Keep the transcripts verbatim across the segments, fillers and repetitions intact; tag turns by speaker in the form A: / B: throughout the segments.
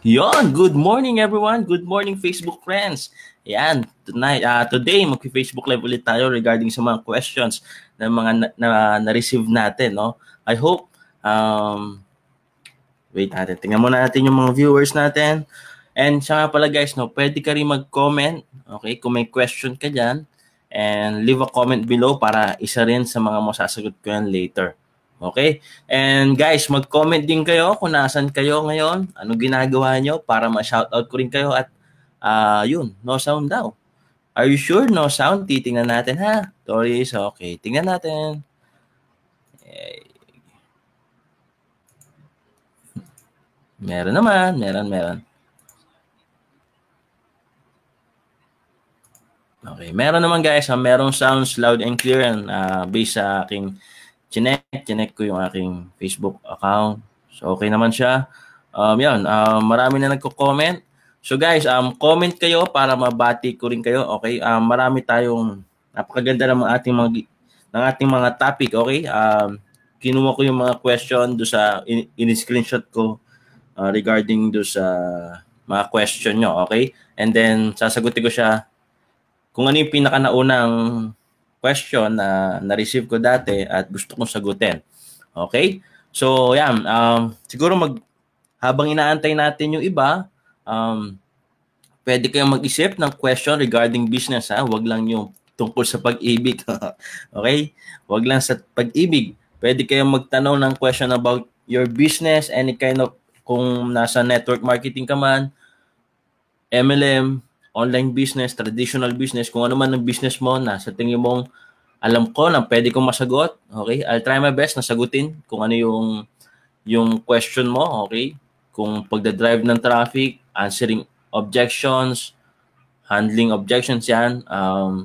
A: Yon, good morning everyone. Good morning Facebook friends. Yan, tonight, uh, today mag-Facebook live ulit tayo regarding sa mga questions ng mga na- na- na-receive natin, no? I hope um wait natin. Tingnan muna natin yung mga viewers natin. And siya nga pala guys, no, pwede ka rin mag-comment, okay? Kung may question ka diyan, and leave a comment below para isa rin sa mga masasagot ko yan later. Okay? And guys, mag-comment din kayo kung nasan kayo ngayon, ano ginagawa nyo para ma-shoutout ko rin kayo at uh, yun, no sound daw. Are you sure no sound? Titingnan natin ha. Doris, okay. Tingnan natin. Eh, meron naman, meron, meron. Okay, meron naman guys, ha, merong sounds loud and clear and uh, based sa aking chinek, chinek ko yung aking Facebook account. So okay naman siya. Um, yan, um, marami na nagko-comment. So guys, um, comment kayo para mabati ko rin kayo. Okay, um, marami tayong napakaganda ng ating mga ng ating mga topic. Okay, um, kinuha ko yung mga question do sa in, in-screenshot ko uh, regarding do sa mga question nyo. Okay, and then sasagutin ko siya kung ano yung pinakanaunang question na na-receive ko dati at gusto kong sagutin. Okay? So, yan. Um, siguro mag, habang inaantay natin yung iba, um, pwede kayong mag-isip ng question regarding business. Ha? Huwag lang yung tungkol sa pag-ibig. Okay? Huwag lang sa pag-ibig. Pwede kayong magtanong ng question about your business, any kind of, kung nasa network marketing ka man, M L M, online business, traditional business, kung ano man ang business mo na sa tingin mong alam ko na pwede kong masagot, okay? I'll try my best na sagutin kung ano yung yung question mo, okay? Kung pagda-drive ng traffic, answering objections, handling objections yan, um,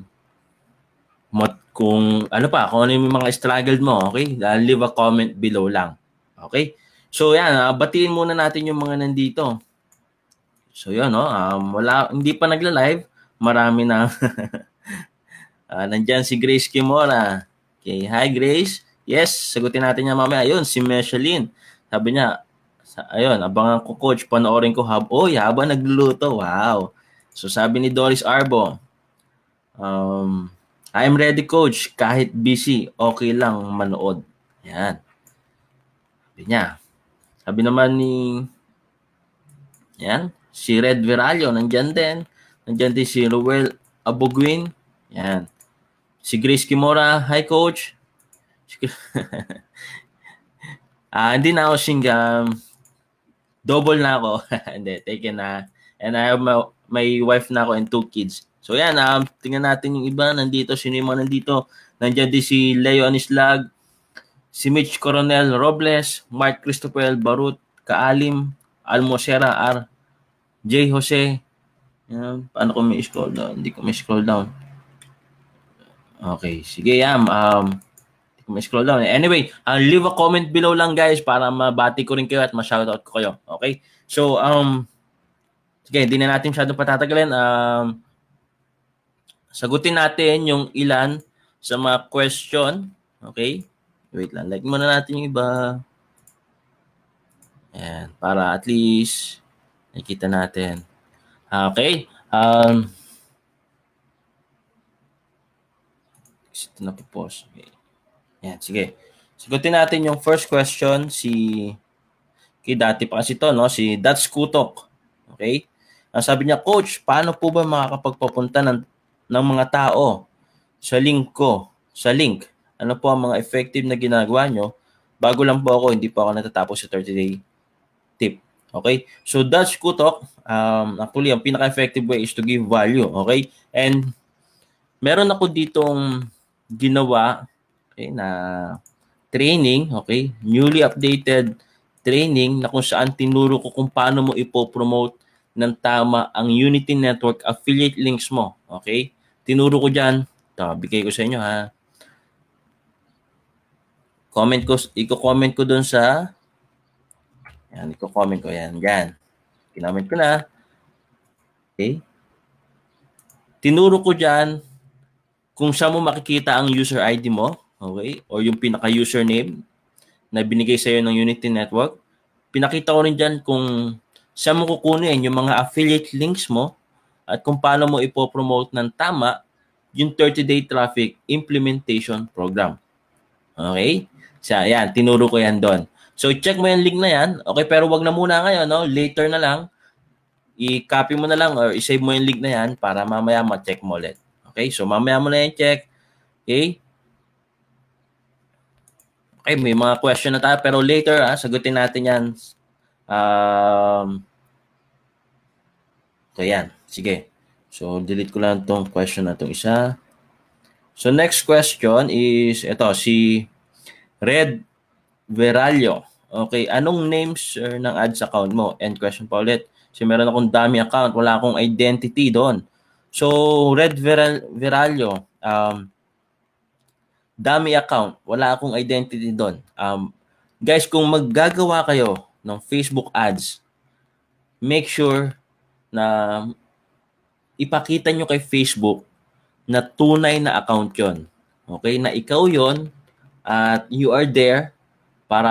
A: kung ano pa, kung ano yung mga struggle mo, okay? Uh, leave a comment below lang, okay? So yan, uh, batiin muna natin yung mga nandito. So yun, no? Um, wala, hindi pa nagla-live. Marami na. uh, nandyan si Grace Kimora. Okay, hi Grace. Yes, sagutin natin niya mamaya. Ayun, si Micheline. Sabi niya, ayun, abangan ko coach, panoorin ko hab. Oh, habang nagluluto. Wow. So sabi ni Doris Arbo, um, I'm ready coach. Kahit busy, okay lang manood. Yan. Sabi niya. Sabi naman ni, yan, si Red Viralio, nandyan din. Nandyan din si Ruel Aboguin. Yan. Si Grace Kimora, hi coach. Ah, hindi na ako single. Double na ako. Hindi, taken na. And I have my, my wife na ako and two kids. So yan, um, tingnan natin yung iba nandito. Sino yung mga nandito? Nandyan din si Leo Anislag, si Mitch Coronel Robles, Mark Christopher Barut, Kaalim, Almosera R, J. Jose. Yan. Paano ko may scroll down? Hindi ko may scroll down. Okay, sige yan. Um, hindi ko may scroll down. Anyway, uh, leave a comment below lang guys para mabati ko rin kayo at ma-shoutout ko kayo. Okay? So, um, sige, hindi na natin masyadong patatagalin. Um, sagutin natin yung ilan sa mga question. Okay? Wait lang. Like muna natin yung iba. Ayan. Para at least nakita natin. Okay. Um, ito na po pause. Okay. Yan, sige. Sagutin natin yung first question. Si, okay, dati pa kasi to, no? Si Dats Kutok. Okay? Ang sabi niya, Coach, paano po ba makakapagpapunta ng, ng mga tao sa link ko? Sa link. Ano po ang mga effective na ginagawa nyo? Bago lang po ako, hindi po ako natatapos sa thirty-day tip. Okay? So, Dutch Kutok, um, actually, ang pinaka-effective way is to give value. Okay? And, meron ako ditong ginawa, okay, na training, okay? Newly updated training na kung saan tinuro ko kung paano mo ipo-promote ng tama ang Unity Network affiliate links mo. Okay? Tinuro ko dyan. Ito, bigay ko sa inyo, ha? Comment ko, i-comment ko dun sa yan, i-comment ko yan. Yan. Kinament ko na. Okay. Tinuro ko dyan kung saan mo makikita ang user I D mo. Okay. Or yung pinaka-username na binigay sa'yo ng Unity Network. Pinakita ko rin dyan kung saan mo kukunin yung mga affiliate links mo at kung paano mo ipopromote ng tama yung thirty-day traffic implementation program. Okay? So, yan, tinuro ko yan doon. So, check mo yung link na yan. Okay, pero wag na muna ngayon, no? Later na lang, i-copy mo na lang or i-save mo yung link na yan para mamaya ma-check mo ulit. Okay, so mamaya mo na yung check. Okay? Okay, may mga question na tayo, pero later, ah, sagutin natin yan. Um, so, yan. Sige. So, delete ko lang itong question na itong isa. So, next question is, ito, si Red Veralio. Okay, anong name, sir, ng ads account mo? End question pa ulit. Kasi meron akong dami account, wala akong identity doon. So, Red Veral Veralio, um, dami account, wala akong identity doon. Um, guys, kung maggagawa kayo ng Facebook ads, make sure na ipakita nyo kay Facebook na tunay na account yon. Okay, na ikaw yon at you are there para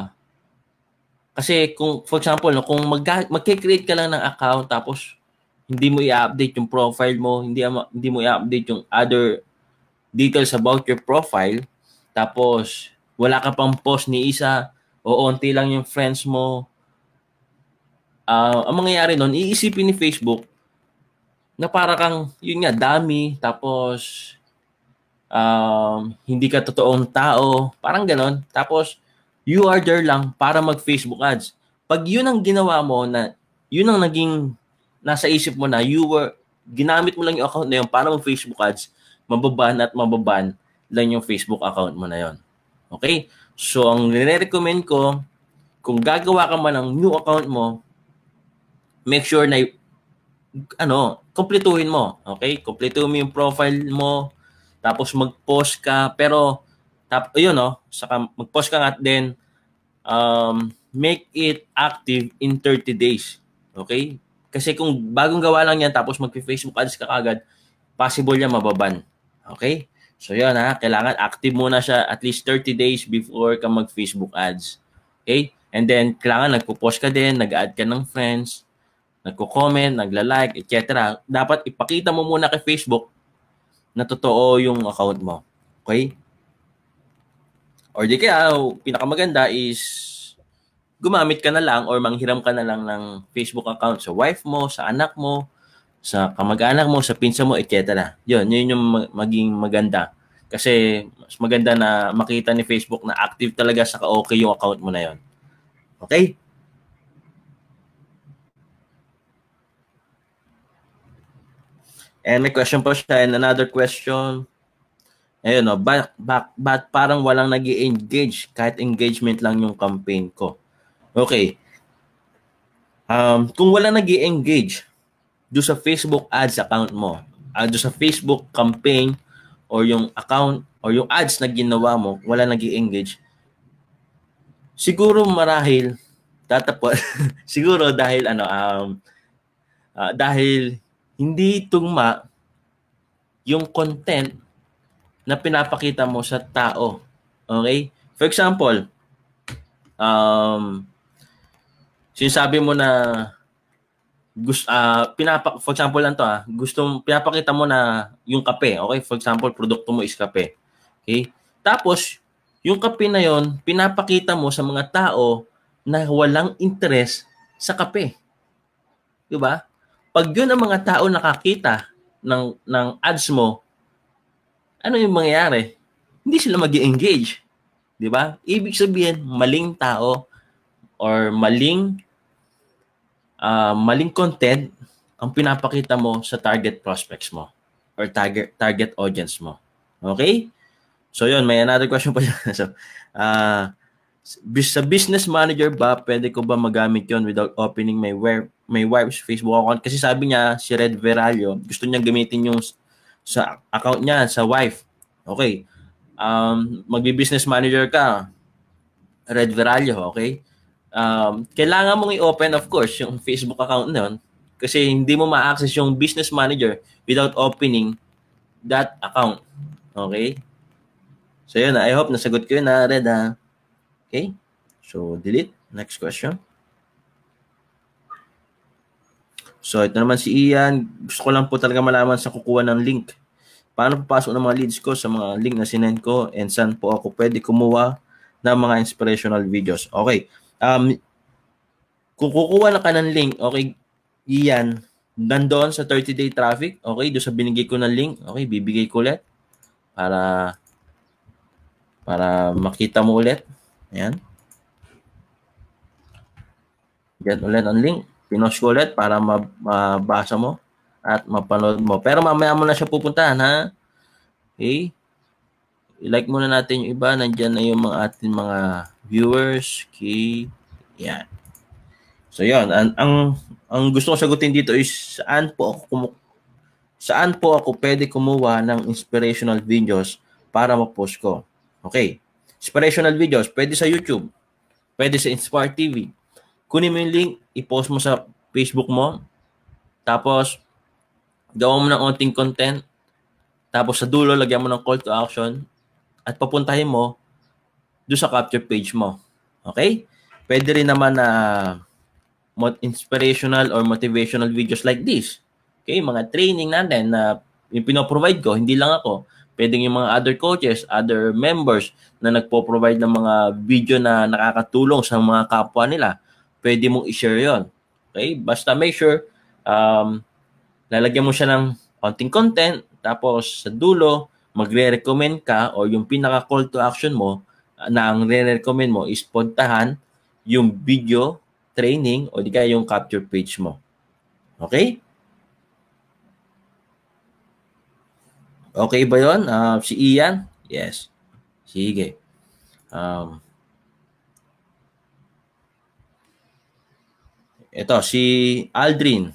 A: kasi kung for example no, kung mag magke-create ka lang ng account tapos hindi mo i-update yung profile mo, hindi hindi mo i-update yung other details about your profile, tapos wala ka pang post ni isa o onti lang yung friends mo, uh, ang mangyayari nun, iisipin ni Facebook na para kang yun nga dami, tapos um, hindi ka totoong tao, parang ganon. Tapos you are there lang para mag-Facebook ads. Pag yun ang ginawa mo na, yun ang naging nasa isip mo na you were, ginamit mo lang yung account na yun para mag-Facebook ads, mababan at mababan lang yung Facebook account mo na yun. Okay? So, ang nire-recommend ko, kung gagawa ka man ng new account mo, make sure na, ano, kumpletuhin mo. Okay? Kumpletuhin mo yung profile mo, tapos mag-post ka, pero, tap, yun, no? Saka mag-post ka at then, um, make it active in thirty days. Okay? Kasi kung bagong gawa lang yan, tapos mag-Facebook ads ka kagad, possible yan mababan. Okay? So yun ha, kailangan active muna siya at least thirty days before ka mag-Facebook ads. Okay? And then, kailangan nagpo-post ka din, nag-add ka ng friends, nagko-comment, nagla-like, et cetera. Dapat ipakita mo muna kay Facebook na totoo yung account mo. Okay? Or di kaya, pinakamaganda is gumamit ka na lang or manghiram ka na lang ng Facebook account sa wife mo, sa anak mo, sa kamag-anak mo, sa pinsa mo, et cetera. Yun, yun yung maging maganda. Kasi mas maganda na makita ni Facebook na active talaga sa okay yung account mo na yun. Okay? And may question po siya and another question. Ayun, no, ba't, ba't, ba't parang walang nag-i-engage kahit engagement lang yung campaign ko? Okay. Um, kung wala nag-i-engage do sa Facebook ads account mo, uh, do sa Facebook campaign or yung account or yung ads na ginawa mo, wala nag-i-engage, siguro marahil tatapos siguro dahil ano um uh, dahil hindi tugma yung content na pinapakita mo sa tao. Okay? For example, um sinasabi mo na gusto uh, pinapa for example lang to ah, gusto pinapakita mo na yung kape, okay? For example, produkto mo is kape. Okay? Tapos yung kape na yon, pinapakita mo sa mga tao na walang interest sa kape. 'Di ba? Pag yun ang mga tao nakakita ng ng ads mo, ano yung mangyayari? Hindi sila mag-engage. 'Di ba? Ibig sabihin, maling tao or maling uh, maling content ang pinapakita mo sa target prospects mo or target target audience mo. Okay? So yun, may another question pa dyan. So, uh, sa business manager ba, pwede ko ba magamit yon without opening my web, my wife's Facebook account? Kasi sabi niya, si Red Veralio, gusto niya gamitin yung sa account niya, sa wife. Okay. Um, magbi-business manager ka, Red Veralio, okay? Um, kailangan mong i-open, of course, yung Facebook account na yun kasi hindi mo ma-access yung business manager without opening that account. Okay? So yun, I hope nasagot ko yun na, Red, ha? Okay? So, delete. Next question. So, ito naman si Ian. Gusto ko lang po talaga malaman sa kukuha ng link. Paano papasok ng mga leads ko sa mga link na sinend ko and saan po ako pwede kumuha ng mga inspirational videos. Okay. Um, kung kukuha na ka ng link, okay, Ian, nandoon sa thirty-day traffic, okay, doon sa binigay ko ng link, okay, bibigay ko ulit para para makita mo ulit. Ayan. Get ulit ang link. Pinost ko ulit para mabasa mo at mapanood mo. Pero mamaya mo na siya pupuntahan, ha? Okay? I-like muna natin yung iba. Nandyan na yung mga ating mga viewers. Okay? Yan. So, yun. Ang, ang, ang gusto ko sagutin dito is saan po ako kumu- saan po ako pwede kumuha ng inspirational videos para ma-post ko. Okay. Inspirational videos, pwede sa YouTube. Pwede sa Inspire T V. Kunin mo yung link, i-post mo sa Facebook mo, tapos gawa mo ng onting content, tapos sa dulo, lagyan mo ng call to action, at papuntahin mo doon sa capture page mo. Okay? Pwede rin naman na uh, inspirational or motivational videos like this. Okay? Mga training natin na yung pinoprovide ko, hindi lang ako. Pwedeng yung mga other coaches, other members na nagpo-provide ng mga video na nakakatulong sa mga kapwa nila. Pwede mong i-share yun. Okay? Basta make sure um, lalagyan mo siya ng konting content, tapos sa dulo, magre-recommend ka o yung pinaka-call to action mo na ang re-recommend mo is puntahan yung video training o di kaya yung capture page mo. Okay? Okay ba yun? Uh, si Ian? Yes. Sige. Um, ito, si Aldrin.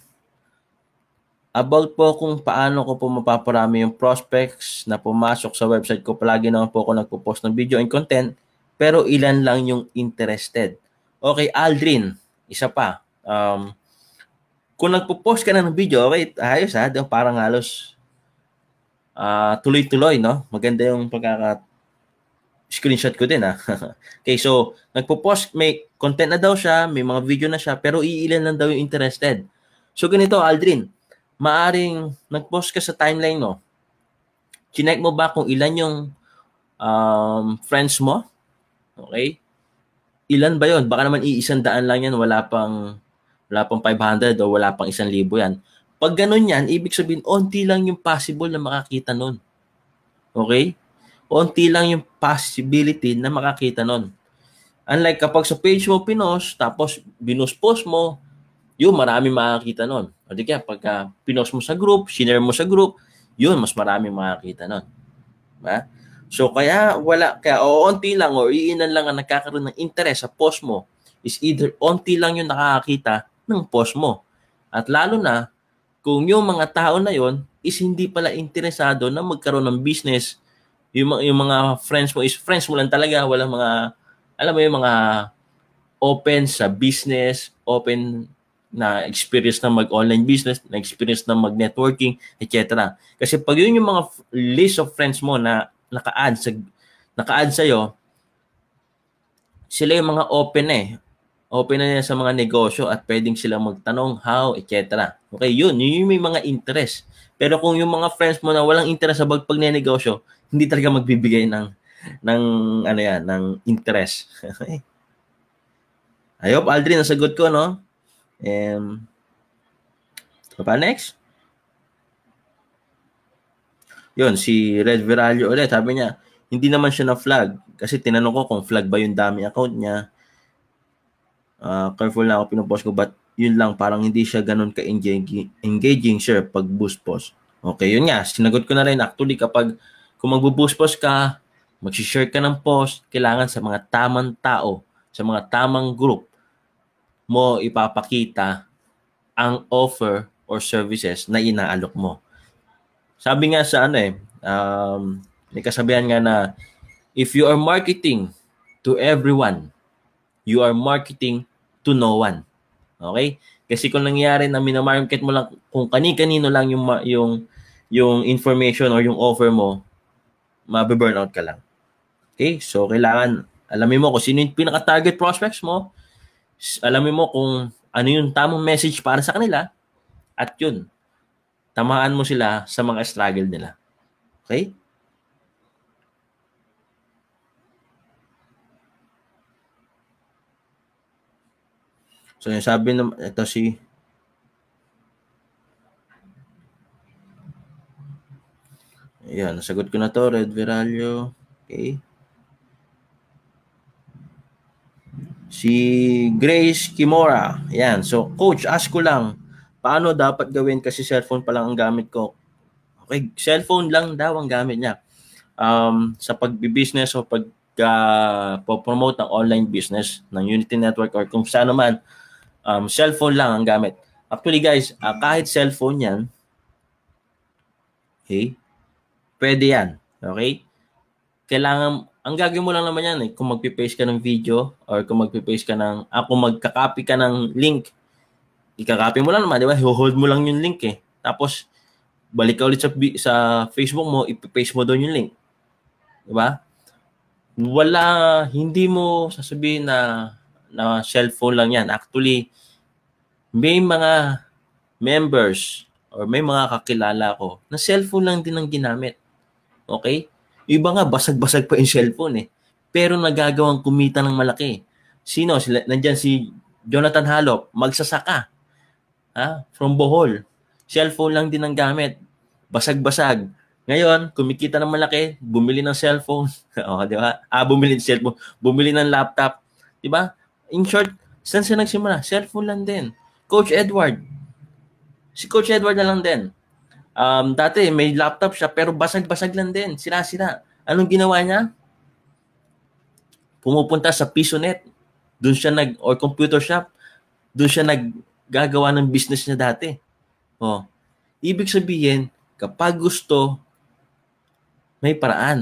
A: About po kung paano ko po mapaparami yung prospects na pumasok sa website ko. Palagi naman po ako nagpo-post ng video and content, pero ilan lang yung interested. Okay, Aldrin, isa pa. Um, kung nagpo-post ka na ng video, okay, ayos ha, parang halos uh, tuloy-tuloy, no? Maganda yung pagkaka screenshot ko din ha. Okay, so nagpo-post, may content na daw siya, may mga video na siya, pero iilan lang daw yung interested. So ganito, Aldrin, maaring nag-post ka sa timeline mo. Chinek mo ba kung ilan yung um, friends mo? Okay? Ilan ba yon? Baka naman iisang daan lang yan, wala pang wala pang five hundred o wala pang isang libo yan. Pag ganun yan, ibig sabihin, onti lang yung possible na makakita nun. Okay? Onti lang yung possibility na makakita nun. Unlike kapag sa page mo pinost, tapos binus-post mo, yun, marami makakita nun. O di kaya, pagka pinost mo sa group, share mo sa group, yun, mas marami makakita nun. Diba? So, kaya wala, kaya o onti lang o iinan lang ang nagkakaroon ng interest sa post mo is either onti lang yung nakakakita ng post mo. At lalo na, kung yung mga tao na yon is hindi pala interesado na magkaroon ng business, yung, yung mga friends mo is friends mo lang talaga, walang mga, alam mo yung mga open sa business, open na experience na mag-online business, na experience na mag-networking, et cetera. Kasi pag yun yung mga list of friends mo na naka-add sa naka-add sa'yo, sila yung mga open eh. Open na yan sa mga negosyo at pwedeng sila magtanong how, et cetera. Okay, yun. Yun yung may mga interest. Pero kung yung mga friends mo na walang interest sa pag-negosyo, hindi talaga magbibigay ng ng ano yan, ng interest. Okay. I hope, Aldrin, nasagot ko, no? Um, pa next? Yun, si Red Viralio ulit. Sabi niya, hindi naman siya na-flag. Kasi tinanong ko kung flag ba yung dami account niya. Uh, careful na ako pinupost ko, but yun lang, parang hindi siya ganun ka-engaging engaging share pag boost post. Okay, yun nga. Sinagot ko na rin. Actually, kapag kung mag-boost post ka, mag-share ka ng post, kailangan sa mga tamang tao, sa mga tamang group, mo ipapakita ang offer or services na inaalok mo. Sabi nga sa ano eh, um, may kasabihan nga na, if you are marketing to everyone, you are marketing to no one. Okay? Kasi kung nangyari na minamarket mo lang, kung kani-kanino lang yung, yung, yung information or yung offer mo, mabe-burnout ka lang. Okay? So, kailangan, alamin mo kung sino yung pinaka-target prospects mo, alamin mo kung ano yung tamang message para sa kanila, At yun, tamaan mo sila sa mga struggle nila. Okay? So, yung sabi naman, ito si ayan, nasagot ko na to, Red Viralio. Okay. Si Grace Kimora. Ayan. So, Coach, ask ko lang, paano dapat gawin kasi cellphone pa lang ang gamit ko? Okay, cellphone lang daw ang gamit niya. Um, sa pagbi-business o pag uh, promote ng online business ng Unity Network or kung saan naman, um, cellphone lang ang gamit. Actually, guys, uh, kahit cellphone yan, okay, pwede yan. Okay? Kailangan, ang gagawin mo lang naman yan eh, kung magpipaste ka ng video or kung magpipaste ka ng, ah, kung magka-copy ka ng link, ika-copy mo lang naman, di ba? Hold mo lang yung link eh. Tapos, balik ka ulit sa, sa Facebook mo, ipipaste mo doon yung link. Di ba? Wala, hindi mo sasabihin na, na cellphone lang yan. Actually, may mga members or may mga kakilala ko na cellphone lang din ang ginamit. Okay? Iba nga, basag-basag pa yung cellphone eh. Pero nagagawang kumita ng malaki. Sino? Sila, nandyan si Jonathan Halop, magsasaka. Ha? From Bohol. Cellphone lang din ang gamit. Basag-basag. Ngayon, kumikita ng malaki, bumili ng cellphone. O, di ba? Ah, bumili ng cellphone. Bumili ng laptop. Di ba? In short, saan siya nagsimula? Cellphone lang din. Coach Edward. Si Coach Edward na lang din. Um, dati may laptop siya pero basag-basag lang din. Sira-sira. Anong ginawa niya? Pumupunta sa PisoNet. Doon siya nag, or computer shop. Doon siya naggagawa ng business niya dati. Oh. Ibig sabihin, kapag gusto, may paraan.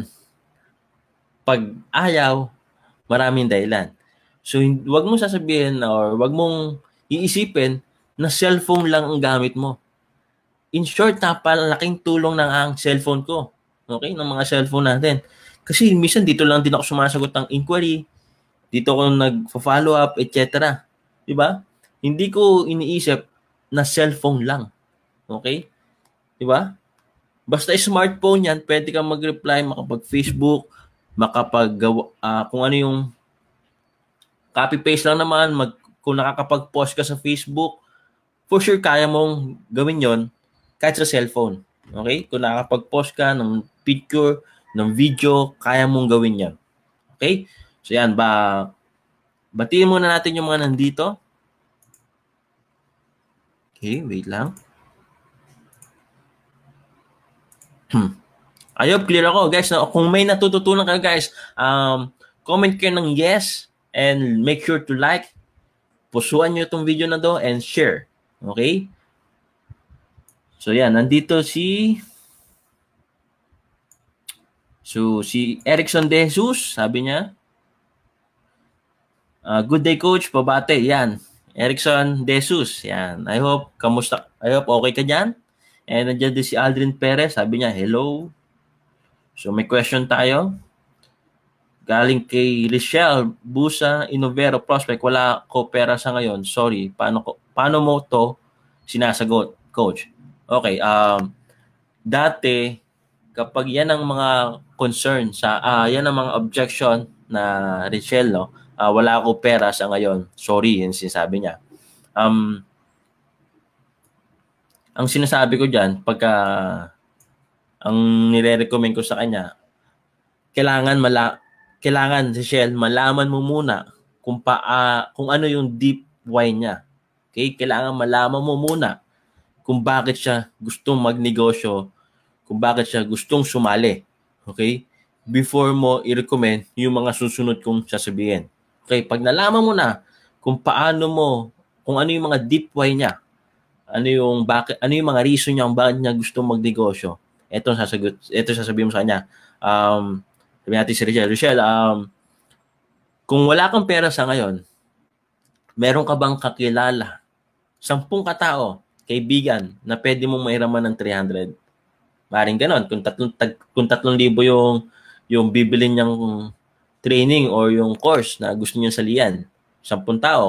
A: Pag ayaw, maraming dahilan. So, wag mong sasabihin or wag mong iisipin na cellphone lang ang gamit mo. In short, napalaking tulong ng ang cellphone ko. Okay? Ng mga cellphone natin. Kasi minsan dito lang din ako sumasagot ng inquiry. Dito ako nag-follow up, et cetera. Diba? Hindi ko iniisip na cellphone lang. Okay? Diba? Basta smartphone yan, pwede kang mag-reply, makapag-Facebook, makapag uh, kung ano yung copy-paste lang naman, mag, kung nakakapag-post ka sa Facebook, for sure kaya mong gawin yon kahit sa cellphone. Okay? Kung nakakapag-post ka ng picture, ng video, kaya mong gawin yan. Okay? So yan, ba batiin muna natin yung mga nandito. Okay, wait lang. Hmm. I hope clear ako, guys. Kung may natututunan kayo, guys, um, comment kayo ng yes and make sure to like. Pusuan nyo itong video na to and share. Okay? So yan, nandito si So si Erickson De Jesus, sabi niya. Uh, good day, coach, pabate. Yan. Erickson De Jesus. Yan. I hope kamusta? I hope okay ka diyan. And nandiyan din si Aldrin Perez, sabi niya, hello. So may question tayo. Galing kay Richelle Busa Inovero Prospect. Wala ko pera sa ngayon. Sorry. Paano ko paano mo to sinasagot, coach? Okay, um, dati, kapag yan ang mga concern, sa, uh, yan ang mga objection na Richelle, no? Uh, wala ako pera sa ngayon. Sorry, yun sinasabi niya. Um, ang sinasabi ko dyan, pagka, ang nire-recommend ko sa kanya, kailangan, mala, kailangan, Richelle, malaman mo muna kung, pa, uh, kung ano yung deep why niya. Okay? Kailangan malaman mo muna kung bakit siya gustong magnegosyo, kung bakit siya gustong sumali. Okay? Before mo i-recommend yung mga susunod kong sasabihin. Okay? Pag nalaman mo na kung paano mo, kung ano yung mga deep why niya, ano yung bakit, ano yung mga reason niya kung bakit niya gustong magnegosyo, ito sasagot, ito sasabihin mo sa kanya. Um, sabi natin si Richelle, Richelle, um, kung wala kang pera sa ngayon, meron ka bang kakilala, sampung katao, kaibigan, na pwede mong mairaman ng three hundred. Maring ganon. Kung tatlong, tag, kung tatlong libo yung, yung bibilin niyang training or yung course na gusto niyang salian, sampung tao,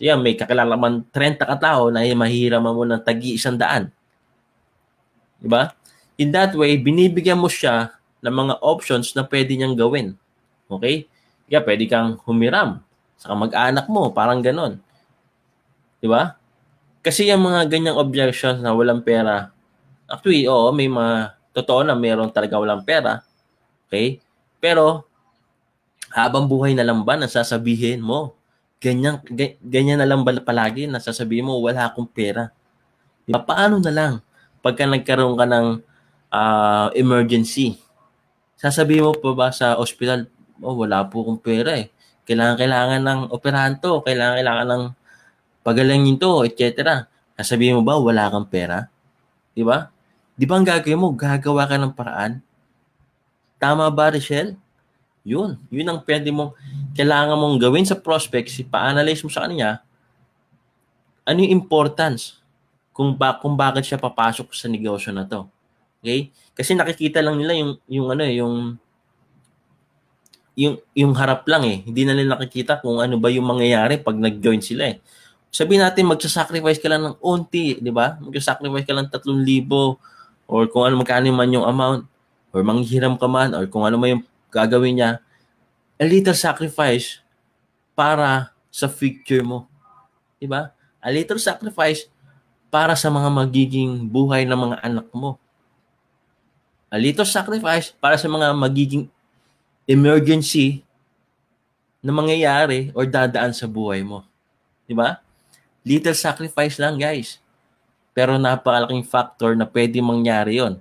A: Yan, may kakilala man thirty katao na ay mahihiraman mo ng tagi isang daan. Diba? In that way, binibigyan mo siya ng mga options na pwede niyang gawin. Okay? Kaya pwede kang humiram sa mag-anak mo, parang ganon. Diba? Kasi yung mga ganyang objections na walang pera, actually, oo, may mga totoo na meron talaga walang pera. Okay? Pero, habang buhay na lang ba nasasabihin mo? Ganyan, ganyan na lang ba palagi nasasabihin mo, wala akong pera? Diba? Paano na lang pagka nagkaroon ka ng uh, emergency? Sasabihin mo pa ba sa ospital, oh, wala po akong pera eh. Kailangan, kailangan ng operahan to, kailangan, kailangan ng pagalangin to, et cetera. Sasabihin mo ba, wala kang pera? Di ba? Di ba ang gagawin mo, gagawa ka ng paraan? Tama ba, Richelle? Yun. Yun ang pwede mong, kailangan mong gawin sa prospect, si pa-analyze mo sa kanya, ano yung importance kung, ba, kung bakit siya papasok sa negosyo na to. Okay? Kasi nakikita lang nila yung, yung ano, yung, yung, yung harap lang eh. Hindi na nila nakikita kung ano ba yung mangyayari pag nag-join sila eh. Sabihin natin, magsasacrifice ka lang ng unti, di ba? Magsasacrifice ka lang tatlong libo or kung ano magkano man yung amount or manghihiram ka man or kung ano man yung gagawin niya. A little sacrifice para sa future mo. Di ba? A little sacrifice para sa mga magiging buhay ng mga anak mo. A little sacrifice para sa mga magiging emergency na mangyayari or dadaan sa buhay mo. Di ba? Little sacrifice lang, guys. Pero napakalaking factor na pwede mangyari yon.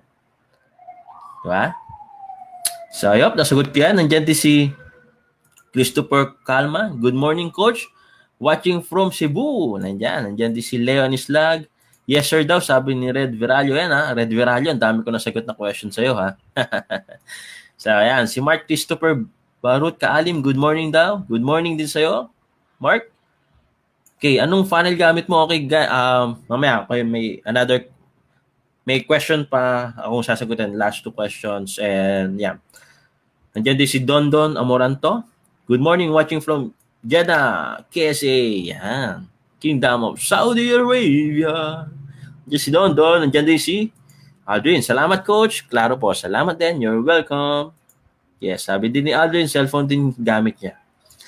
A: Di ba? So, ayop, nasagot ko yan. Nandiyan din si Christopher Calma. Good morning, Coach. Watching from Cebu. Nandiyan. Nandiyan din si Leon Islag. Yes, sir daw, sabi ni Red Viralio. Yan, ha? Red Viralio, ang dami ko nasagot na question sa'yo, ha? So, ayan. Si Mark Christopher Barut Kaalim. Good morning daw. Good morning din sa'yo, Mark. Okay, anong funnel gamit mo? Okay, um, mamaya, okay, may another, may question pa akong sasagutin. Last two questions. And, yeah. Nandiyan din si Don Don Amoranto. Good morning, watching from Jeddah, K S A. Yan. Kingdom of Saudi Arabia. Nandiyan si Don Don. Nandiyan din si Aldrin. Salamat, Coach. Klaro po. Salamat din. You're welcome. Yes, sabi din ni Aldrin, cellphone din gamit niya.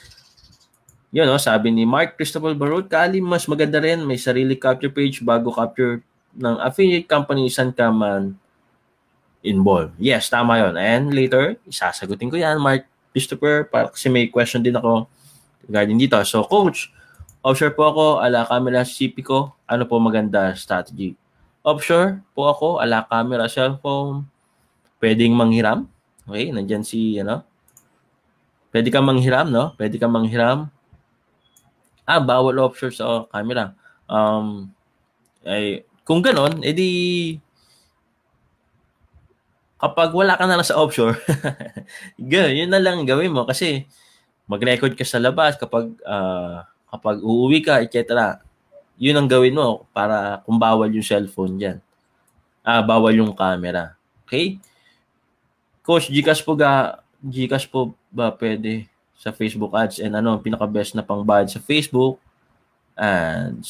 A: Yun, no? Sabi ni Mark Christopher Barot, Kali, mas maganda rin. May sarili capture page bago capture ng affiliate company saan ka man involved. Yes, tama yun. And later, isasagutin ko yan, Mark Christopher, para kasi may question din ako regarding dito. So, Coach, offshore po ako, ala camera C P ko. Ano po maganda strategy? Offshore po ako, ala camera cellphone. Pwedeng manghiram. Okay, nandyan si, ano? Pwede kang manghiram, no? Pwede kang manghiram. Ah, bawal offshore sa camera. Um, ay, kung ganon, edi kapag wala ka na lang sa offshore, yun na lang gawin mo kasi mag-record ka sa labas kapag uh, kapag uuwi ka, et cetera. Yun ang gawin mo para kung bawal yung cellphone dyan. Ah, bawal yung camera. Okay? Coach, Gcash po ga, Gcash po ba pwede sa Facebook ads and ano pinaka-best na pang-bayad sa Facebook ads?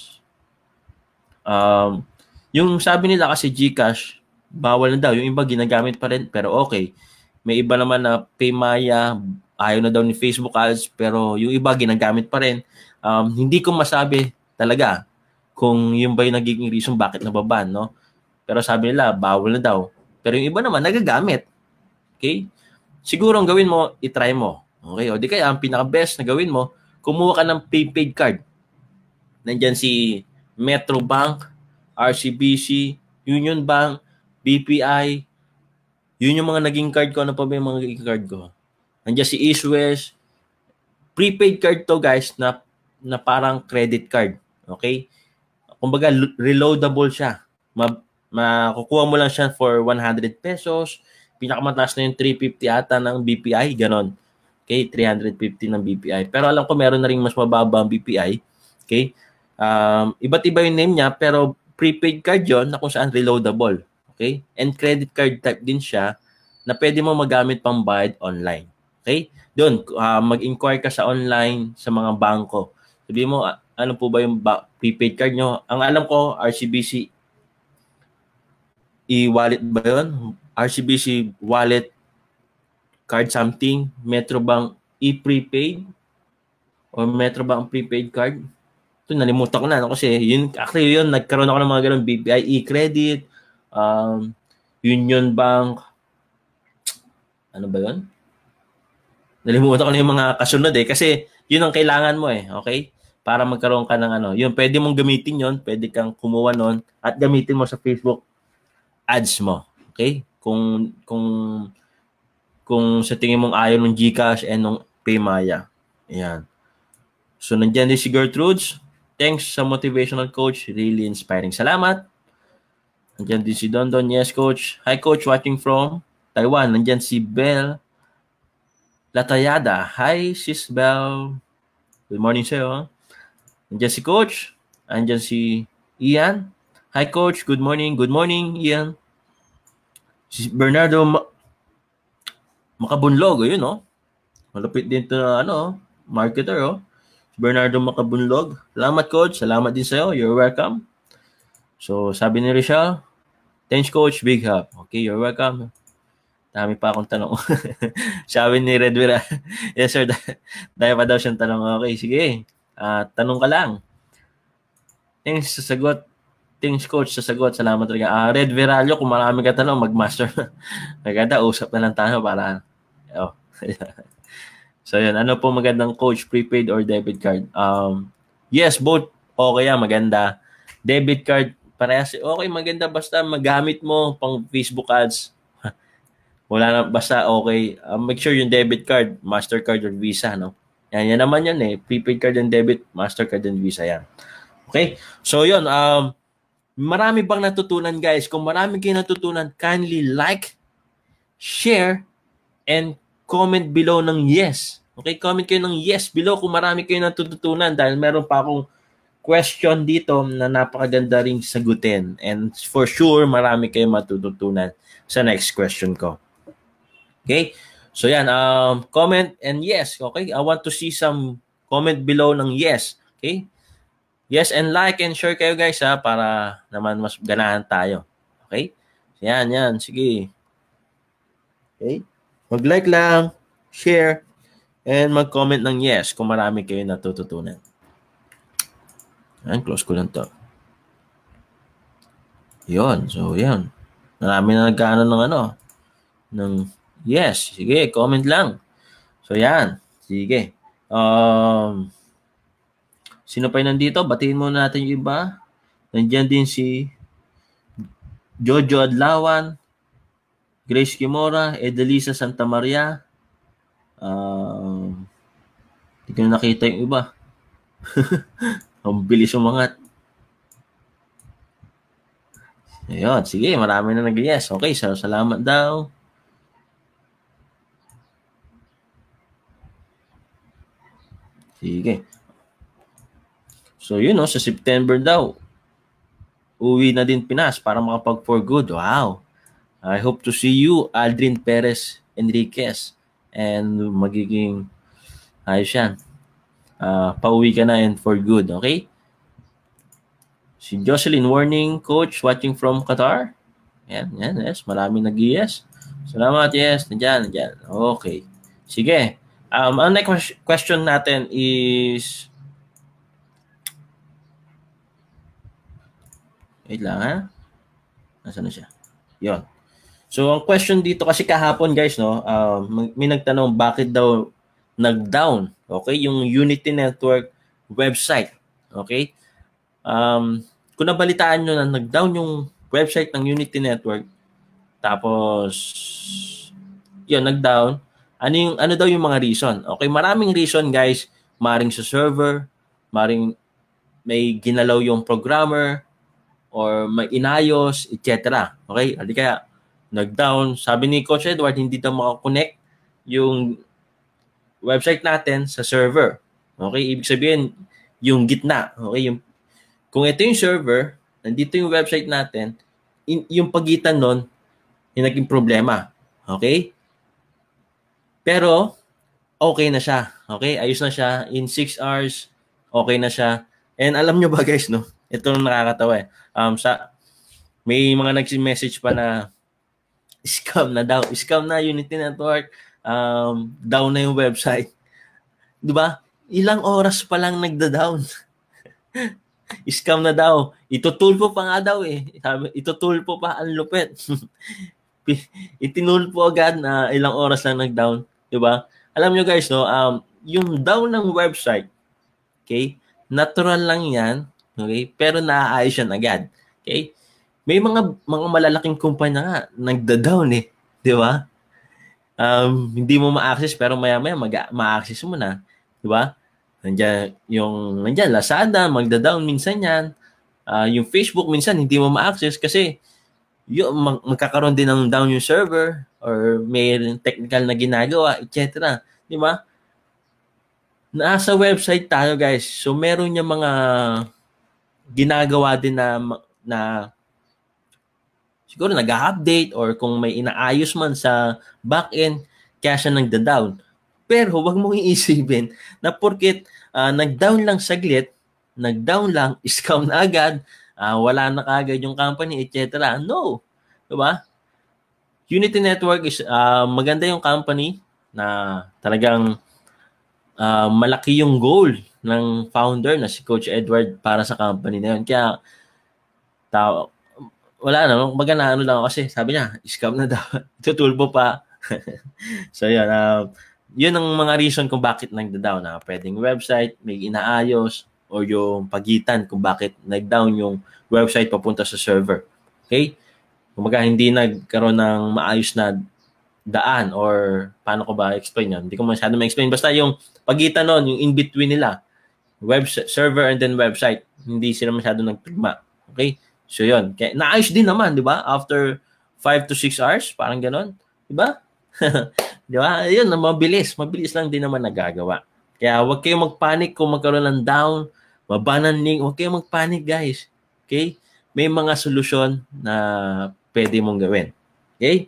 A: Um, yung sabi nila kasi Gcash, bawal na daw. Yung iba ginagamit pa rin, pero okay. May iba naman na Paymaya, ayaw na daw ni Facebook ads, pero yung iba ginagamit pa rin. Um, hindi ko masabi talaga kung yung ba yung nagiging reason bakit nababan, no? Pero sabi nila, bawal na daw. Pero yung iba naman, nagagamit. Okay? Siguro ang gawin mo, itry mo. Okay, o di kaya ang pinaka-best na gawin mo, kumuha ka ng prepaid card. Nandyan si Metro Bank, R C B C, Union Bank, B P I. Yun yung mga naging card ko. Ano pa ba yung mga naging card ko? Nandyan si East West. Prepaid card to guys na, na parang credit card. Okay? Kumbaga, reloadable siya. Ma, makukuha mo lang siya for one hundred pesos. Pinakamataas na yung three fifty ata ng B P I. Ganon. Okay, three hundred fifty ng B P I. Pero alam ko meron na rin mas mababa ang B P I. Okay? Um, iba't iba yung name niya, pero prepaid card yon na kung saan reloadable. Okay? And credit card type din siya na pwede mo magamit pang bayad online. Okay? Doon, uh, mag-inquire ka sa online sa mga bangko. Sabi mo, ano po ba yung ba- prepaid card nyo? Ang alam ko, R C B C e-wallet ba yun? R C B C wallet card something, Metrobank e-prepaid or Metrobank prepaid card. Ito, nalimutan ko na no? Kasi yun, actually yun, nagkaroon ako ng mga ganun, B P I e-credit, um, Union Bank, ano ba yun? Nalimutan ko na yung mga kasunod eh. Kasi yun ang kailangan mo eh. Okay? Para magkaroon ka ng ano. Yun, pwede mong gamitin yun. Pwede kang kumuha nun at gamitin mo sa Facebook ads mo. Okay? Kung, kung, kung sa tingin mong ayaw ng GCash and ng Paymaya. Ayan. So, nandiyan din si Gertrude. Thanks sa motivational coach. Really inspiring. Salamat. Nandiyan din si Don Don. Yes, coach. Hi, coach. Watching from Taiwan. Nandiyan si Belle Latayada. Hi, sis Belle. Good morning sa'yo. Nandiyan si coach. Nandiyan si Ian. Hi, coach. Good morning. Good morning, Ian. Si Bernardo Ma- Makabunlog. Ayun, no? Malapit din ito na, ano, marketer, oh. Bernardo Makabunlog. Salamat, coach. Salamat din sa'yo. You're welcome. So, sabi ni Rachel, thanks, coach. Big help. Okay, you're welcome. Dami pa akong tanong. Sabi ni Redwira, yes, sir. Dahil pa daw siyang tanong. Okay, sige. Uh, tanong ka lang. Thanks sa sagot. Thanks, coach, sa sagot. Salamat talaga. Uh, Red Viralio, kung marami ka tanong, mag-master. Maganda, usap na lang tayo para... Oh. So, yun. Ano po magandang coach? Prepaid or debit card? Um, yes, both. Okay yan. Maganda. Debit card, parehas. Okay, maganda. Basta magamit mo pang Facebook ads. Wala na. Basta okay. Uh, make sure yung debit card, MasterCard or Visa, no? Yan, yan naman yan eh. Prepaid card and debit, MasterCard and Visa yan. Okay? So, yun. Um, marami bang natutunan, guys? Kung marami kayo natutunan, kindly like, share, and comment below ng yes. Okay, comment kayo ng yes below kung marami kayo natutunan dahil meron pa akong question dito na napakaganda ring sagutin. And for sure, marami kayo matututunan sa next question ko. Okay? So yan, um, comment and yes. Okay? I want to see some comment below ng yes. Okay? Yes, and like and share kayo guys ha para naman mas ganahan tayo. Okay? Yan, yan. Sige. Okay? Mag-like lang, share, and mag-comment ng yes kung marami kayo natututunan. Ayan, close ko lang to. Yun. So, yan. Marami na nagkaano ng ano. Ng yes. Sige, comment lang. So, yan. Sige. Um, sino pa yung nandito? Batiin muna natin yung iba. Nandiyan din si Jojo Adlawan, Grace Kimora, Edelisa Santa Maria. Um, hindi ko na nakita yung iba. Ang bilis umangat. Ayun, sige, marami na nag-yes. Okay, so salamat daw. Sige. So, yun, no, sa September daw, uwi na din Pinas para makapag for good. Wow. I hope to see you, Aldrin Perez Enriquez. And magiging, ayos yan. Uh, pauwi ka na and for good, okay? Si Jocelyn Warning, coach, watching from Qatar. Yan, yan, yes. Maraming nag-yes. Salamat, yes. Nandiyan, nandiyan. Okay. Sige. Um, ang next question natin is... Wait lang, ha? Nasaan na siya? Yun. So, ang question dito kasi kahapon, guys, no? Um, may nagtanong, bakit daw nag-down? Okay? Yung Unity Network website. Okay? Um, kung nabalitaan nyo na nag-down yung website ng Unity Network, tapos, yun, nag-down, ano, yung, ano daw yung mga reason? Okay, maraming reason, guys. Maring sa server, maring may ginalaw yung programmer, or may inayos, et cetera. Okay? Hindi kaya, nag-down. Sabi ni Coach Edward, hindi daw makakonect yung website natin sa server. Okay? Ibig sabihin, yung gitna. Okay? Yung, kung ito yung server, nandito yung website natin, in, yung pagitan nun, yung naging problema. Okay? Pero, okay na siya. Okay? Ayos na siya. In six hours, okay na siya. And alam nyo ba guys, no? Ito yung nakakatawa eh. Um, sa, may mga nag-message pa na scam na daw. Scam na Unity Network. Um, down na yung website. Diba? Ilang oras pa lang nagda-down. Scam na daw. Itutulpo pa nga daw eh. Itutulpo pa, ang lupit. Itinulpo agad na ilang oras lang nag-down. Diba? Alam nyo guys, no? Um, yung down ng website, okay? Natural lang yan, okay? Pero naaayos yan agad. Okay? May mga mga malalaking kumpanya nga nagda-down eh, 'di ba? Um, hindi mo ma-access pero maya-maya mag- ma-access mo na, 'di ba? Nandiyan yung nandiyan Lazada, magda-down minsan 'yan. Uh, yung Facebook minsan hindi mo ma-access kasi yung mag- magkakaroon din ng down yung server or may technical na ginagawa, et cetera. 'Di ba? Nasa website tayo guys. So meron yung mga ginagawa din na na siguro nag-update or kung may inaayos man sa back-end, kaya siya nagda-down. Pero huwag mong iisipin na porket uh, nag-down lang saglit, nag-down lang, scam na agad, uh, wala na kagad yung company, et cetera. No. Diba? Unity Network is uh, maganda yung company na talagang uh, malaki yung goal ng founder na si Coach Edward para sa company na yun. Kaya tao, wala na, magana ano lang ako kasi sabi niya, scam na daw. Tutulpo pa. So yun, uh, yun ang mga reason kung bakit nagda-down. Na pwedeng website, may inaayos, o yung pagitan kung bakit nag-down yung website papunta sa server. Okay? Kumaga hindi nagkaroon ng maayos na daan or paano ko ba explain yan? Hindi ko masyado ma-explain. Basta yung pagitan nun, yung in-between nila, web server and then website, hindi sila masyado nagtugma. Okay? So yun, kaya naayos din naman, 'di ba? After five to six hours, parang ganoon, 'di ba? 'Di ba? Yun, mabilis, mabilis lang din naman nagagawa. Kaya huwag kayong magpanic kung magkaroon ng down, mabanan link, huwag kayong magpanic, guys. Okay? May mga solusyon na pwede mong gawin. Okay?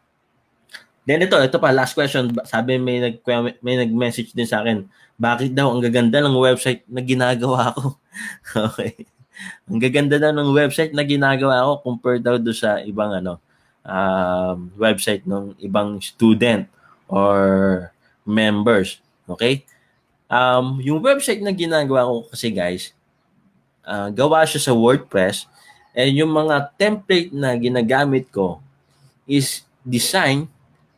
A: Then ito, ito pa last question. Sabi may nag may nag-message din sa akin, bakit daw ang gaganda ng website na ginagawa ko? Okay. Ang gaganda daw ng website na ginagawa ko compared daw do sa ibang ano um, website ng ibang student or members. Okay? Um, yung website na ginagawa ko kasi guys, uh, gawa siya sa WordPress and yung mga template na ginagamit ko is design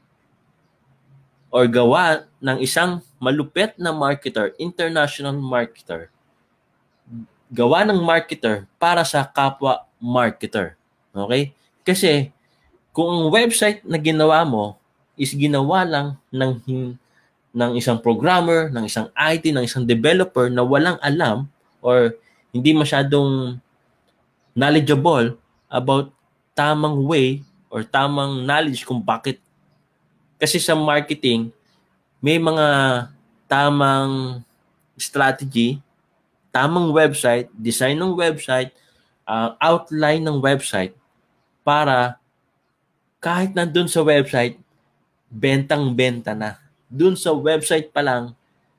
A: or gawa ng isang malupit na marketer, international marketer. Gawa ng marketer para sa kapwa marketer. Okay? Kasi kung ang website na ginawa mo is ginawa lang ng ng isang programmer, ng isang I T, ng isang developer na walang alam or hindi masyadong knowledgeable about tamang way or tamang knowledge kung bakit. Kasi sa marketing, may mga tamang strategy, tamang website, design ng website, uh, outline ng website para kahit nandun sa website, bentang-benta na. Dun sa website pa lang,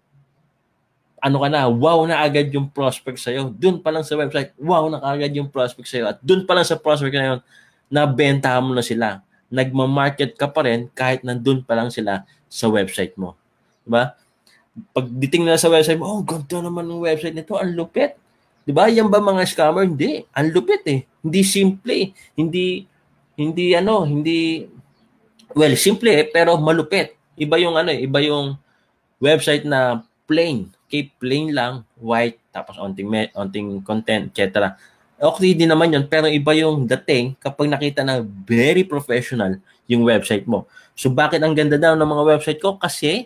A: ano ka na, wow na agad yung prospect sa'yo. Dun pa lang sa website, wow na agad yung prospect sa'yo. At dun pa lang sa prospect na yun, nabenta mo na sila. Nagma-market ka pa rin kahit nandun pa lang sila sa website mo. Diba? Pag diting na sa website mo, oh, ganda naman ng website nito, ang lupit. Diba? Yan ba mga scammer? Hindi. Ang lupit eh. Hindi simple eh. Hindi, hindi ano, hindi, well, simple eh, pero malupit. Iba yung ano eh, iba yung website na plain. Okay, plain lang, white, tapos onting, onting content, et cetera. Okay din naman yun, pero iba yung dating kapag nakita na very professional yung website mo. So, bakit ang ganda daw ng mga website ko? Kasi,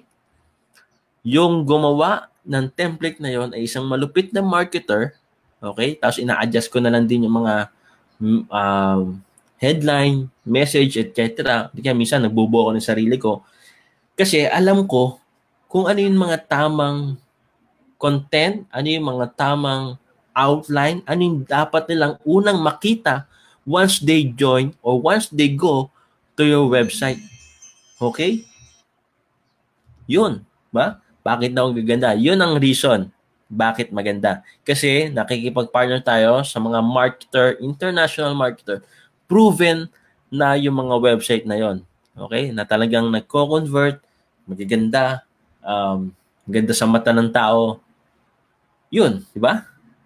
A: yung gumawa ng template na yon ay isang malupit na marketer, okay? Tapos, ina-adjust ko na lang din yung mga um, headline, message, et cetera. Kaya minsan, nagbubuo ko ng sarili ko. Kasi, alam ko kung ano yung mga tamang content, ano yung mga tamang outline, ano yung dapat nilang unang makita once they join or once they go to your website. Okay? Yun. Ba? Bakit daw ang gaganda? Yun ang reason. Bakit maganda? Kasi nakikipag-partner tayo sa mga marketer, international marketer, proven na yung mga website na yon. Okay? Na talagang nagko-convert, magaganda, um, ganda sa mata ng tao. Yun, di ba?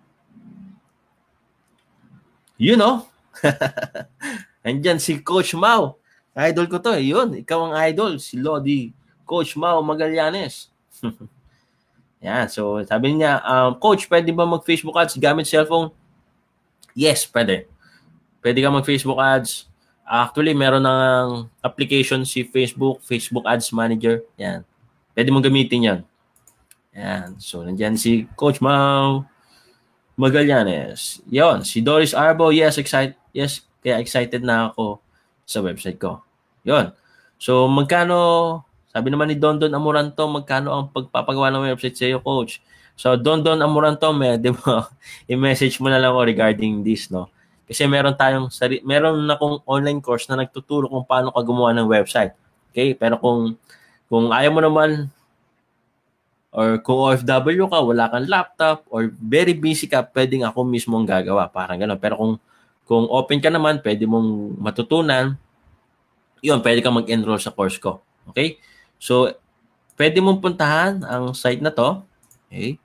A: Yun, oh. Andyan si Coach Mau. Idol ko to eh. Yun, ikaw ang idol. Si Lodi. Coach Mau Magallanes. Yan. So, sabi niya, um, Coach, pwede ba mag-Facebook ads gamit cellphone? Yes, pwede. Pwede ka mag-Facebook ads. Actually, meron ng application si Facebook, Facebook Ads Manager. Yan. Pwede mong gamitin yan. Yan. So, nandyan si Coach Mau Magallanes. Yon, si Doris Arbo, yes, excited. Yes, kaya excited na ako sa website ko. Yon. So, magkano, sabi naman ni Don Don Amoranto, magkano ang pagpapagawa ng website sa iyo, Coach? So, Don Don Amoranto, may, di ba, i-message mo na lang ako regarding this, no? Kasi meron tayong, meron na akong online course na nagtuturo kung paano ka gumawa ng website. Okay? Pero kung, kung ayaw mo naman, or kung O F W ka, wala kang laptop, or very busy ka, pwedeng ako mismo ang gagawa. Parang gano'n. Pero kung, kung open ka naman, pwede mong matutunan, yun, pwede kang mag-enroll sa course ko. Okay? So, pwede mong puntahan ang site na to. Okay?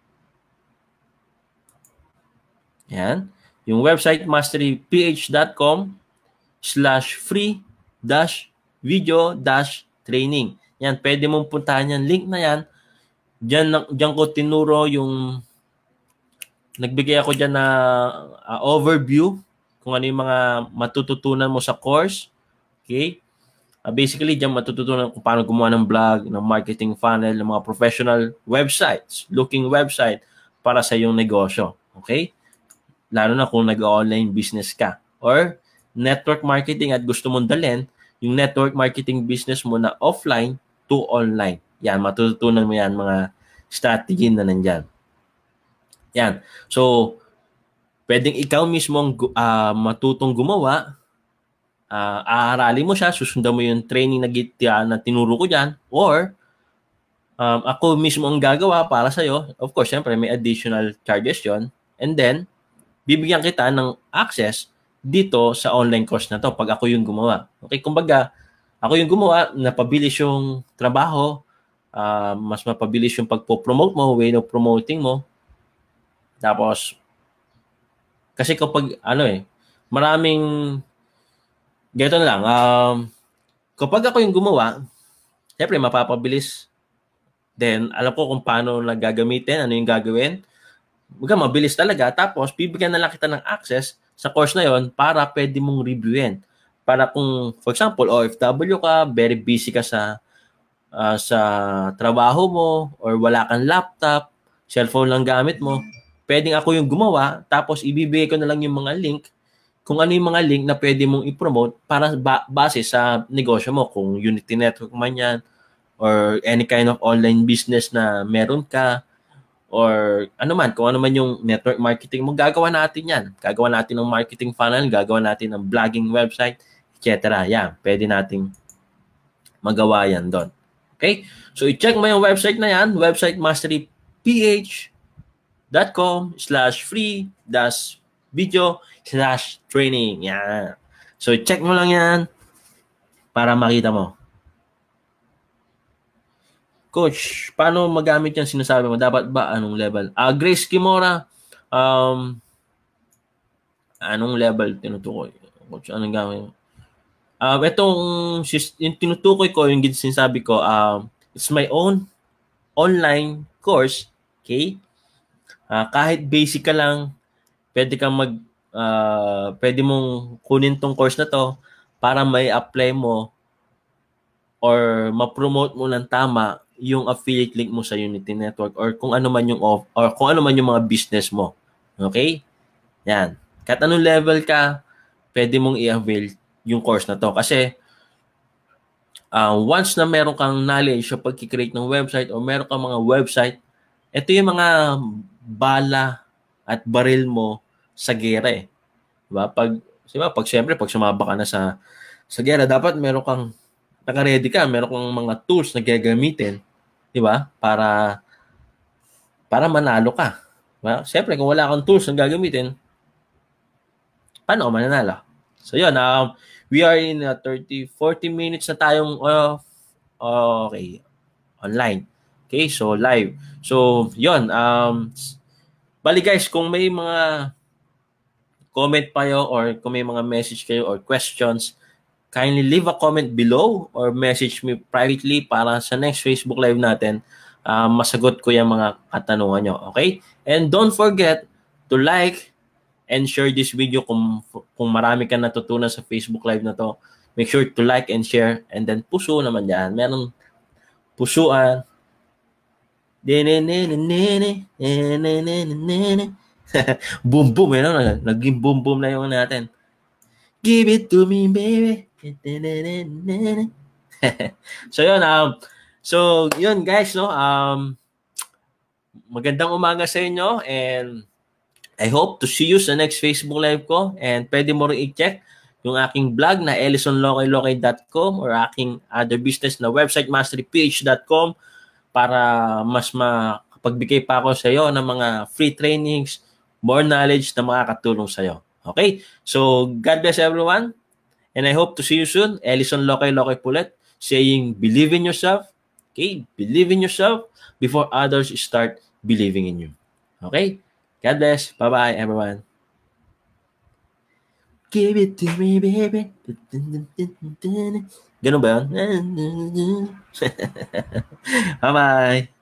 A: Yan. Yung website, masteryph.com slash free dash video dash training. Yan, pwede mong puntahan yan. Link na yan. Diyan, diyan ko tinuro yung nagbigay ako diyan na uh, overview kung ano yung mga matututunan mo sa course. Okay? Uh, basically, diyan matututunan kung paano gumawa ng blog, ng marketing funnel, ng mga professional websites, looking website para sa iyong negosyo. Okay? Lalo na kung nag-online business ka or network marketing at gusto mong dalhin yung network marketing business mo na offline to online. Yan, matututunan mo yan, mga strategy na nandyan. Yan. So, pwedeng ikaw mismo uh, matutong gumawa, uh, aaralin mo siya, susundan mo yung training na, uh, na tinuro ko dyan, or um, ako mismo ang gagawa para sa'yo. Of course, syempre, may additional charges yon. And then, bibigyan kita ng access dito sa online course na to pag ako yung gumawa. Okay, kumbaga, ako yung gumawa, napabilis yung trabaho, Uh, mas mapabilis yung pagpo-promote mo, way of promoting mo. Tapos, kasi kapag, ano eh, maraming, ganito na lang, um, kapag ako yung gumawa, siyempre, mapapabilis. Then, alam ko kung paano nagagamitin, ano yung gagawin. Baga, mabilis talaga. Tapos, bibigyan na lang kita ng access sa course na yon para pwede mong reviewin. Para kung, for example, O F W ka, very busy ka sa Uh, sa trabaho mo or wala kang laptop, cellphone lang gamit mo, pwedeng ako yung gumawa tapos ibibigay ko na lang yung mga link kung ano yung mga link na pwede mong i-promote para ba- base sa negosyo mo, kung Unity Network man yan or any kind of online business na meron ka or ano man, kung ano man yung network marketing mo, gagawa natin yan. Gagawa natin ng marketing funnel, gagawa natin ng blogging website, et cetera. Yan, pwede nating magawa yan doon. Okay? So, i-check mo yung website na yan, website masteryph.com slash free dash video slash training. Yan. So, i-check mo lang yan para makita mo. Coach, paano magamit yung sinasabi mo? Dapat ba anong level? Ah, uh, Grace Kimora, um, anong level tinutukoy? Coach, anong gamit mo? Um, itong yung tinutukoy ko, yung sinasabi ko, um, it's my own online course. Okay? Uh, kahit basic ka lang, pwede kang mag, uh, pwede mong kunin tong course na to para may apply mo or ma-promote mo ng tama yung affiliate link mo sa Unity Network or kung ano man yung off, or kung ano man yung mga business mo. Okay? Yan. Kahit anong level ka, pwede mong i-avail yung course na to. Kasi uh, once na meron kang knowledge sa pag-create ng website o meron kang mga website, ito yung mga bala at baril mo sa gera eh. Diba? Pag, diba? Pag siyempre, pag sumaba ka na sa, sa gera, dapat meron kang, naka-ready ka, meron kang mga tools na gagamitin, diba? Para, para manalo ka. Well, siyempre, kung wala kang tools na gagamitin, paano ka mananalo? So, yun. Um, we are in uh, thirty, forty minutes na tayong uh, okay, online. Okay, so live. So, yun. Um, bali guys, kung may mga comment pa kayo or kung may mga message kayo or questions, kindly leave a comment below or message me privately para sa next Facebook Live natin, uh, masagot ko yung mga katanungan nyo. Okay? And don't forget to like and share this video kung, kung marami ka natutunan sa Facebook Live na to. Make sure to like and share. And then puso naman yan. Meron pusuan. Boom boom. You know? Naging boom boom na yung natin. Give it to me, baby. So yun, um, so yun guys, no, um, magandang umaga sa inyo and I hope to see you sa next Facebook Live ko and pwede mo rin i-check yung aking blog na ellison locoy locoy dot com or aking other business na website mastery p h dot com para mas makapagbigay pa ako sa iyo ng mga free trainings, more knowledge na makakatulong sa iyo. Okay? So, God bless everyone. And I hope to see you soon. Ellison Locoy Locoy Pulet saying, believe in yourself. Okay? Believe in yourself before others start believing in you. Okay? God bless. Bye-bye, everyone. Give it to me, baby. Ganun ba yun? Bye-bye.